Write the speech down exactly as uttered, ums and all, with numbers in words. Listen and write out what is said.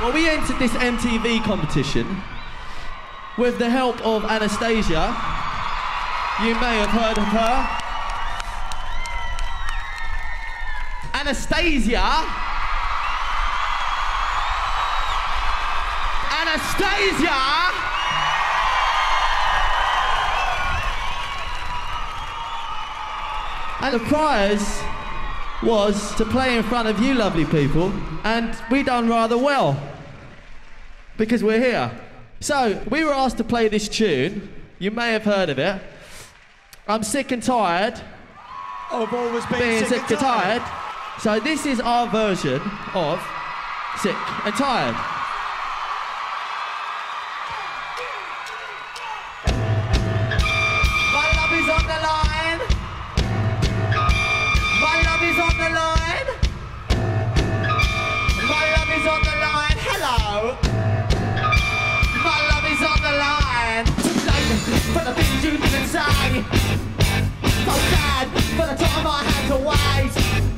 Well, we entered this M T V competition with the help of Anastasia. You may have heard of her. Anastasia. Anastasia. And the prize was to play in front of you lovely people, and we done rather well because we're here. So we were asked to play this tune. You may have heard of it. I'm sick and tired of always being, being sick, sick and and tired. tired. So this is our version of Sick and Tired. My love is on the line. My love is on the line. My love is on the line. Hello. My love is on the line. Too late for the things you didn't say. So sad for the time I had to wait.